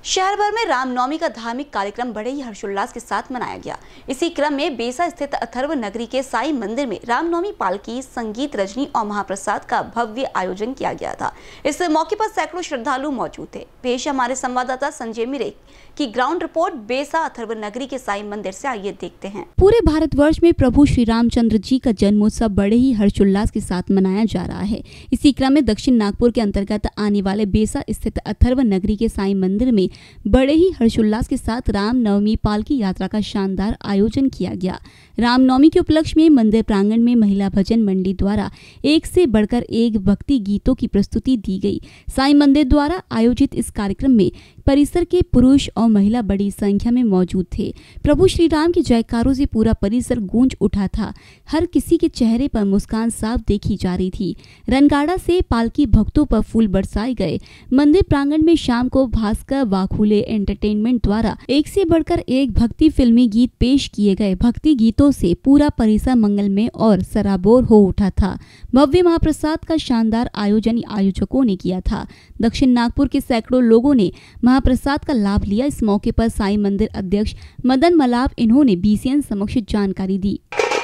शहर भर में रामनवमी का धार्मिक कार्यक्रम बड़े ही हर्षोल्लास के साथ मनाया गया। इसी क्रम में बेसा स्थित अथर्व नगरी के साई मंदिर में रामनवमी पालकी, संगीत रजनी और महाप्रसाद का भव्य आयोजन किया गया था। इस मौके पर सैकड़ों श्रद्धालु मौजूद थे। पेश हमारे संवाददाता संजय मिरे की ग्राउंड रिपोर्ट बेसा अथर्व नगरी के साई मंदिर से। आइए देखते हैं। पूरे भारतवर्ष में प्रभु श्री रामचंद्र जी का जन्मोत्सव बड़े ही हर्षोल्लास के साथ मनाया जा रहा है। इसी क्रम में दक्षिण नागपुर के अंतर्गत आने वाले बेसा स्थित अथर्व नगरी के साई मंदिर में बड़े ही हर्षोल्लास के साथ रामनवमी पालकी यात्रा का शानदार आयोजन किया गया। रामनवमी के उपलक्ष्य में मंदिर प्रांगण में महिला भजन मंडली द्वारा एक से बढ़कर एक भक्ति गीतों की प्रस्तुति दी गई। साई मंदिर द्वारा आयोजित इस कार्यक्रम में परिसर के पुरुष और महिला बड़ी संख्या में मौजूद थे। प्रभु श्री राम के जयकारों से पूरा परिसर गूंज उठा था। हर किसी के चेहरे पर मुस्कान साफ देखी जा रही थी। रणगाड़ा से पालकी भक्तों पर फूल बरसाए गए। मंदिर प्रांगण में शाम को भास्कर वाखुले एंटरटेनमेंट द्वारा एक से बढ़कर एक भक्ति फिल्मी गीत पेश किए गए। भक्ति गीतों से पूरा परिसर मंगलमय और सराबोर हो उठा था। भव्य महाप्रसाद का शानदार आयोजन आयोजकों ने किया था। दक्षिण नागपुर के सैकड़ों लोगों ने महाप्रसाद का लाभ लिया। इस मौके पर साई मंदिर अध्यक्ष मदन मलाप इन्होंने बीसीएन समक्ष जानकारी दी।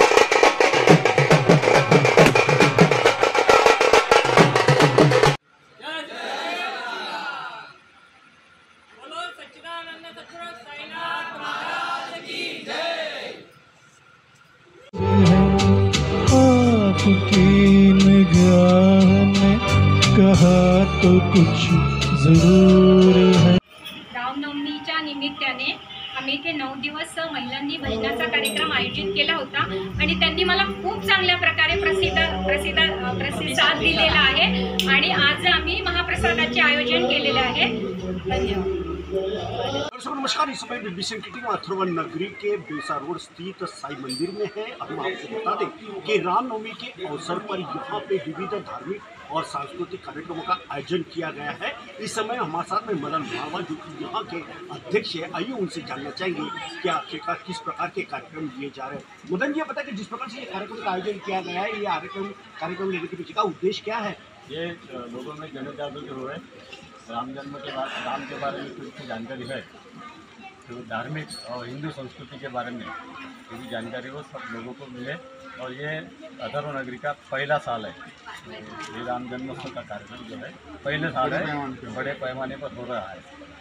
आपकी निगाह ने कहा तो कुछ जरूर है। रामनवमीच्या निमित्ताने आम्ही इथे 9 दिवस महिलांनी भजनाचा कार्यक्रम आयोजित केला होता आणि त्यांनी मला खूप चांगल्या प्रकारे प्रतिसाद दिलेला आहे आणि आज आम्ही महाप्रसादाचे आयोजन केलेले आहे। धन्यवाद। नमस्कार, इस समय बीसीएन की टीम अथर्व नगरी के बेसा रोड स्थित साई मंदिर में है। हम आपको बता दें कि रामनवमी के अवसर पर यहाँ पे विविध धार्मिक और सांस्कृतिक कार्यक्रमों का आयोजन किया गया है। इस समय हमारे साथ में मदन भावा जो कि यहाँ के अध्यक्ष है, आइए उनसे जानना चाहेंगे कि आखिरकार किस प्रकार के कार्यक्रम लिए जा रहे हैं। मदन जी, पता कि जिस प्रकार से ये कार्यक्रम का आयोजन किया गया है, ये कार्यक्रम लेने के पीछे का उद्देश्य क्या है? ये लोगों में जन जागृति हो रहा है। राम जन्म के बाद राम के बारे में कुछ जानकारी है, तो धार्मिक और हिंदू संस्कृति के बारे में पूरी जानकारी हो सब लोगों को मिले। और ये अथर्व नगरी का पहला साल है। ये राम जन्मोत्सव का कार्यक्रम जो है पहले साल है, बड़े पैमाने पर हो रहा है।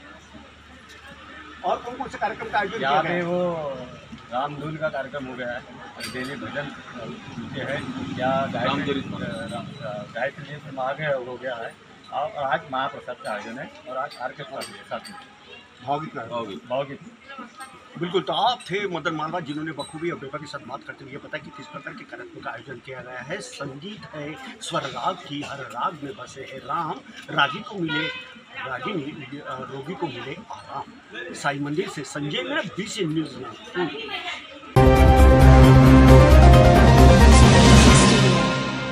और कौन कौन से कार्यक्रम का आयोजन यहाँ पे वो रामधुन का कार्यक्रम हो गया है, डेली भजन है, या गायत्री से आगे हो गया है। और आज महाप्रसाद का आयोजन है और आज आर्केस्ट्रा के साथ में भावगीत। बिल्कुल, तो आप थे मदन मालवा जिन्होंने बखूबी और बेबा के साथ बात करते हुए पता कि किस प्रकार के कार्यक्रम का आयोजन किया गया है। संगीत है, स्वर राग की हर राग में बसे है राम, रागी को मिले रागिनी, रोगी को मिले आराम। साई मंदिर से संजय मेरा बीसीएन न्यूज़ में।